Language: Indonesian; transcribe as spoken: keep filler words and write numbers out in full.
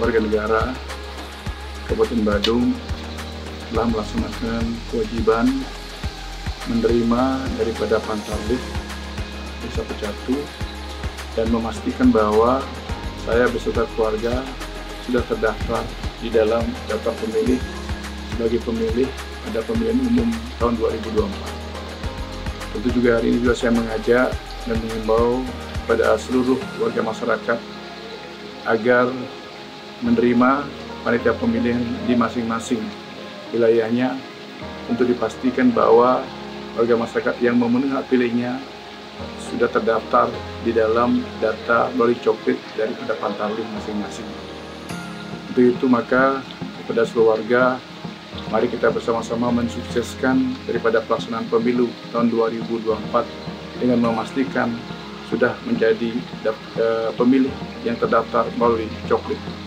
warga negara Kabupaten Badung telah melaksanakan kewajiban menerima daripada Pantarlih Desa Pecatu dan memastikan bahwa saya beserta keluarga sudah terdaftar di dalam daftar pemilih sebagai pemilih pada pemilihan umum tahun dua ribu dua puluh empat. Tentu juga hari ini juga saya mengajak dan mengimbau kepada seluruh warga masyarakat agar menerima panitia pemilihan di masing-masing wilayahnya untuk dipastikan bahwa warga masyarakat yang memenuhi hak pilihnya sudah terdaftar di dalam data melalui coklit daripada Pantarlih masing-masing. Untuk itu maka kepada seluruh warga, mari kita bersama-sama mensukseskan daripada pelaksanaan pemilu tahun dua ribu dua puluh empat dengan memastikan sudah menjadi uh, pemilih yang terdaftar melalui coklit.